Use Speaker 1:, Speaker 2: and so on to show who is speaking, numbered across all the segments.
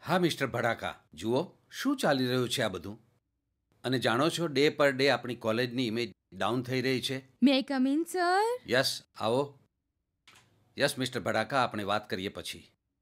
Speaker 1: હા મિસ્ટર ભડાકા, જુઓ શું ચાલી રહ્યું છે આ બધું. અને જાણો છો, ડે પર ડે આપણી કોલેજની ઇમેજ ડાઉન થઈ રહી છે.
Speaker 2: May I come in sir?
Speaker 1: Yes, આવો. યસ મિસ્ટર ભડાકા, આપણે વાત કરીએ પછી.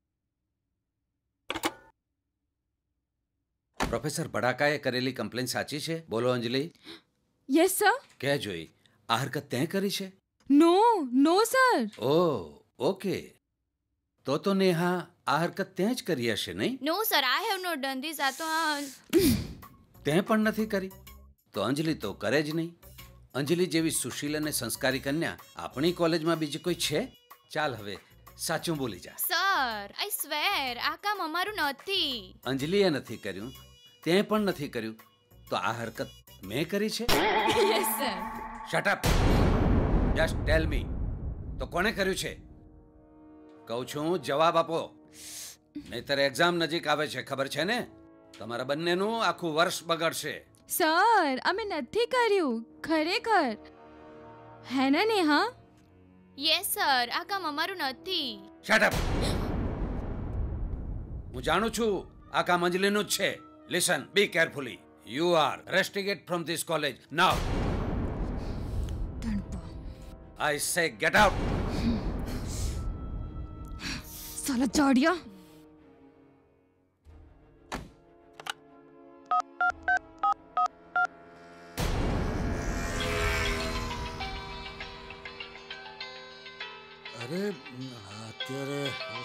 Speaker 1: પ્રોફેસર ભડાકાએ કરેલી કમ્પ્લેન સાચી છે? બોલો અંજલિ.
Speaker 2: Yes sir.
Speaker 1: કહે જોઈ, આ હરકત તે કરી છે?
Speaker 2: No sir.
Speaker 1: Oh, okay. તો નેહા આ હરકત તે જ કરી હશે, નહીં?
Speaker 3: No sir, I have not done this. આ તો
Speaker 1: તે પણ નથી કરી તો અંજલિ તો કરે જ નહીં. અંજલિ જેવી સુશીલ અને સંસ્કારી કન્યા આપણી કોલેજમાં બીજી કોઈ છે? ચાલ હવે સાચું બોલી જા.
Speaker 3: સર, આઈ સ્વેર આ કામ અમારું નથી.
Speaker 1: અંજલિએ નથી કર્યું, તે પણ નથી કર્યું, તો આ હરકત મેં કરી છે?
Speaker 2: Yes sir.
Speaker 1: Shut up. Just tell me, તો કોણે કર્યું છે? કહું છું જવાબ આપો, નહીતર એક્ઝામ નજીક આવે છે, ખબર છે ને? તમારા બંનેનું આખું વર્ષ બગડશે.
Speaker 2: સર, અમે નથી કર્યું ખરેખર. હે ને નેહા?
Speaker 3: યસ સર, આ કામ અમારું નથી.
Speaker 1: Shut up. હું જાણું છું આ કામ અંજલિનું જ છે. Listen, be carefully. You are rusticate from this college now. I say get out.
Speaker 2: સાલા જાડિયા.
Speaker 4: અરે અત્યારે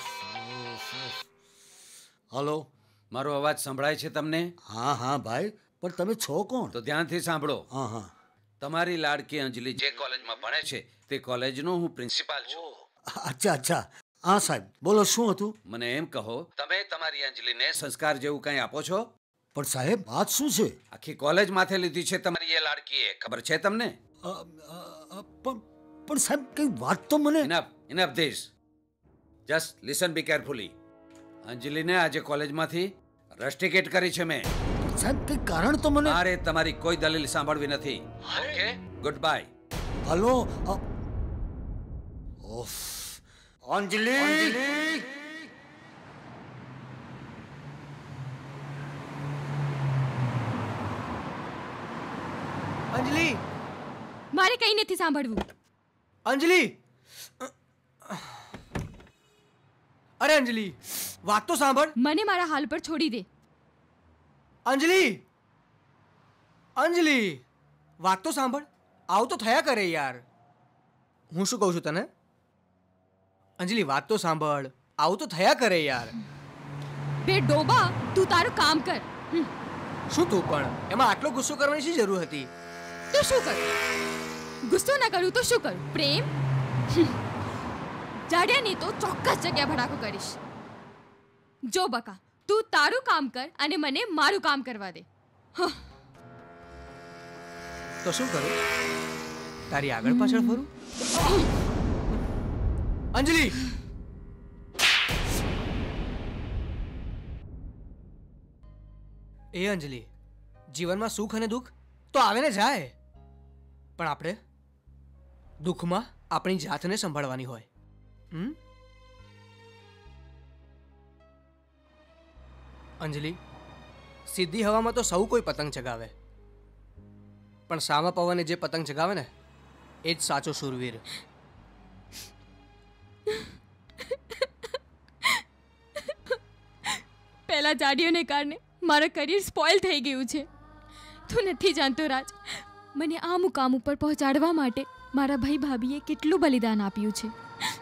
Speaker 4: હલો,
Speaker 1: મારો અવાજ સંભળાય છે તમને?
Speaker 4: હા હા ભાઈ, પણ તમે છો કોણ?
Speaker 1: તો ધ્યાનથી સાંભળો.
Speaker 4: હા હા.
Speaker 1: તમારી લાડકી અંજલિ જે કોલેજમાં ભણે છે તે કોલેજનો હું પ્રિન્સિપાલ છું.
Speaker 4: અચ્છા અચ્છા. હા સાહેબ, બોલો શું હતું?
Speaker 1: મને એમ કહો, તમે તમારી અંજલિને સંસ્કાર જેવું કંઈ આપો છો?
Speaker 4: પણ સાહેબ વાત શું છે?
Speaker 1: આખી કોલેજ માથે લીધી છે તમારી એ લાડકીએ, ખબર છે તમને?
Speaker 4: પણ સાહેબ કઈ વાત તો મને.
Speaker 1: Enough this. Just listen, be carefully. અંજલિને આજે કોલેજમાંથી રસ્ટિકેટ કરી છે મેં.
Speaker 4: સાહેબ કઈ કારણ તો મને.
Speaker 1: મારે તમારી કોઈ દલીલ સાંભળવી નથી. Okay, good bye.
Speaker 4: Hello. Off. Anjali.
Speaker 5: Anjali.
Speaker 2: મારે કંઈ નથી સાંભળવું.
Speaker 5: અંજલિ. અરે અંજલિ, વાત તો સાંભળ.
Speaker 2: મને મારા હાલ પર છોડી દે.
Speaker 5: અંજલિ. અંજલિ, વાત તો સાંભળ. આવું તો થયા કરે યાર. હું શું કહું છું તને? અંજલિ, વાત તો સાંભળ. આવું તો થયા કરે યાર.
Speaker 2: બે ડોબા, તું તારું કામ કર.
Speaker 5: શું તું પણ? એમાં આટલો ગુસ્સો કરવાની શી જરૂર હતી?
Speaker 2: તો શું કરું? ગુસ્સો ના કરું તો શું કરું? પ્રેમ? જાડ્યાની તો ચોક્કસ જગ્યા ભડાકો કરીશ. જો બકા, તું તારું કામ કર અને મને મારું કામ કરવા દે.
Speaker 5: તો શું કરું? તારી આગળ પાછળ ફરું? અંજલિ. એ અંજલિ, જીવનમાં સુખ અને દુઃખ તો આવે ને જાય, પણ આપણે દુઃખમાં આપણી જાતને સંભાળવાની હોય. અંજલિ, સીધી હવામાં તો સૌ કોઈ પતંગ ચગાવે, પણ સામા પવને જે પતંગ ચગાવે ને એ જ સાચો શૂરવીર.
Speaker 2: પહેલા જાડીઓને કારણે મારા કરિયર સ્પોઇલ થઈ ગયું છે. તું નથી જાણતો રાજ, મને આ મુકામ ઉપર પહોંચાડવા માટે મારા ભાઈ ભાભીએ કેટલું બલિદાન આપ્યું છે.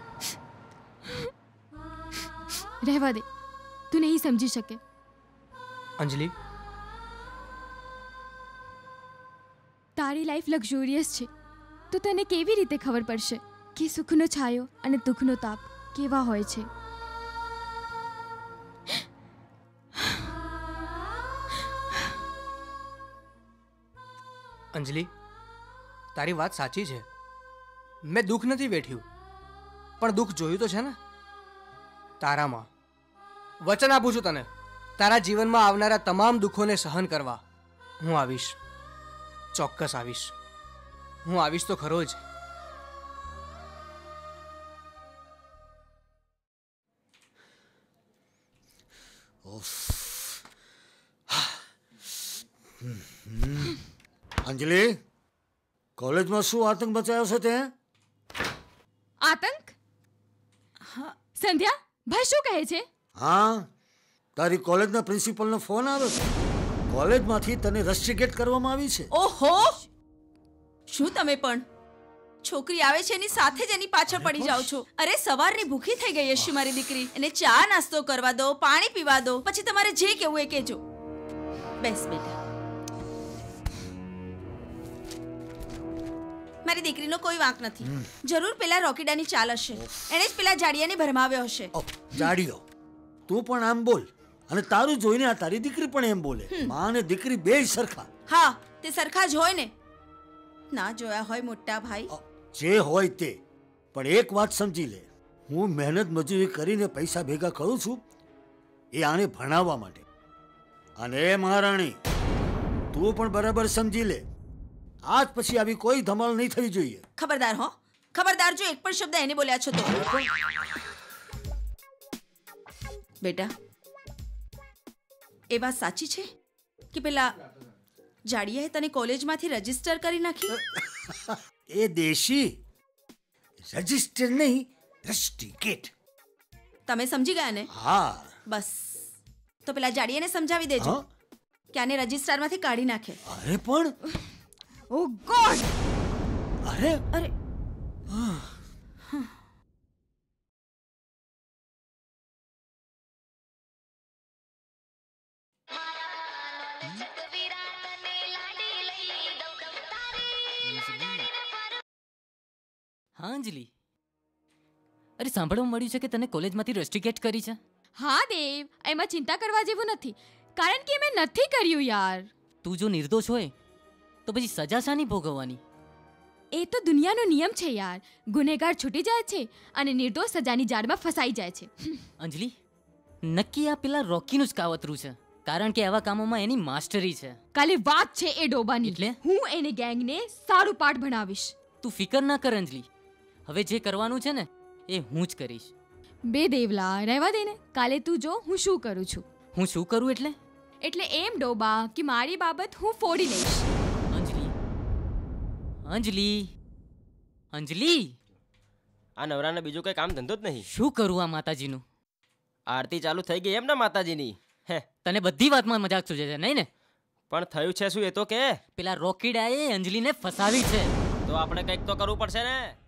Speaker 2: રહેવા દે, તું નહીં સમજી શકે.
Speaker 5: અંજલિ,
Speaker 2: તારી લાઈફ લક્ઝુરિયસ છે, તો તને કેવી રીતે ખબર પડશે કે સુખનો છાયો અને દુઃખનો તાપ કેવા હોય છે?
Speaker 5: અંજલિ, તારી વાત સાચી છે. મેં દુઃખ નથી વેઠ્યું, પણ દુઃખ જોયું તો છે ને તારામાં. વચન આપું છું તને, તારા જીવનમાં આવનારા તમામ દુઃખોને સહન કરવા હું આવીશ. ચોક્કસ આવીશ. હું આવીશ તો ખરો જ.
Speaker 4: ઓફ. અંજલિ, કોલેજમાં શું આતંક મચાયો છે તે?
Speaker 2: આતંક? સંધ્યા, ભાઈ શું કહે છે?
Speaker 4: હા, તારી કોલેજના પ્રિન્સિપલનો ફોન આવ્યો છે. કોલેજમાંથી તને રસ્ટિકેટ કરવામાં આવી છે.
Speaker 6: ઓહો, શું તમે પણ છોકરી આવે છે એની સાથે જ એની પાછળ પડી જાઓ છો? અરે સવારની ભૂખી થઈ ગઈ હશે મારી દીકરી. એને ચા નાસ્તો કરવા દો, પાણી પીવા દો, પછી તમારે જે કહેવું એ કહેજો. બેસ બેટા. મારી દીકરીનો કોઈ વાંક નથી. જરૂર પેલા રોકીડાની ચાલ હશે. એણે જ પેલા જાડિયાને ભરમાવ્યો હશે.
Speaker 4: જાડિયો, તું પણ આમ બોલ, અને તારું જોઈને આ તારી દીકરી પણ એમ બોલે. માં અને દીકરી બે સરખા.
Speaker 6: હા, તે સરખા જ હોય ને. ના જોયા હોય મોટા ભાઈ.
Speaker 4: જે હોય તે, પણ એક વાત સમજી લે, હું મહેનત મજૂરી કરીને પૈસા ભેગા કરું છું એ આને ભણાવવા માટે. અને મહારાણી, તું પણ બરાબર સમજી લે, આજ પછી આવી કોઈ ધમાલ નહીં થવી જોઈએ.
Speaker 6: ખબરદાર હો, ખબરદાર જો એક પણ શબ્દ એને બોલ્યા છો તો. બેટા, એ વાત સાચી છે કે પેલા જાડિયાએ તને કોલેજમાંથી રજીસ્ટર કરી નાખી?
Speaker 4: એ દેશી રજિસ્ટર નહીં, રસ્ટિકેટ.
Speaker 6: તમે સમજી ગયા ને?
Speaker 4: હા.
Speaker 6: બસ, તો પેલા જાડિયાને સમજાવી દેજો કે આને રજિસ્ટરમાંથી કાઢી નાખે.
Speaker 4: અરે પણ,
Speaker 2: ઓ ગોડ!
Speaker 4: અરે
Speaker 6: અરે
Speaker 7: હા અંજલિ, અરે સાંભળવા મળ્યું છે કે તને કોલેજમાંથી રસ્ટિકેટ કરી છે.
Speaker 2: હા દેવ, એમાં ચિંતા કરવા જેવું નથી, કારણ કે મેં નથી કર્યું યાર.
Speaker 7: તું જો નિર્દોષ હોય તો પછી સજા શાની ભોગવવાની?
Speaker 2: એ તો દુનિયાનો નિયમ છે યાર. ગુનેગાર છૂટી જાય છે અને નિર્દોષ સજાની જાળમાં ફસાઈ જાય છે.
Speaker 7: અંજલિ, નક્કી આ પેલા રોકીનું જ કાવતરું છે, કારણ કે આવા કામોમાં એની માસ્ટરી છે.
Speaker 2: કાલે વાત છે એ ડોબાની.
Speaker 7: એટલે?
Speaker 2: હું એને ગેંગને સારું પાઠ ભણાવીશ.
Speaker 7: તું ફિકર ના કર અંજલિ, હવે જે કરવાનું છે ને એ હું જ કરીશ.
Speaker 2: બે દેવલા, રહેવા દે ને. કાલે તું જો હું શું કરું છું.
Speaker 7: હું શું કરું એટલે?
Speaker 2: એટલે એમ ડોબા કે મારી બાબત હું ફોડી લઈશ.
Speaker 7: અંજલિ, અંજલિ, અંજલિ,
Speaker 8: આ નવરાને બીજું કઈ કામ ધંધો જ નહીં.
Speaker 7: શું કરું આ માતાજીનું?
Speaker 8: આરતી ચાલુ થઈ ગઈ એમ ને માતાજીની? હે,
Speaker 7: તને બધી વાતમાં મજાક સૂજે છે નહીં ને?
Speaker 8: પણ થયું છે શું એ તો કે?
Speaker 7: પેલા રોકીડાએ અંજલિને ફસાવી છે.
Speaker 8: તો આપણે કંઈક તો કરવું પડશે ને.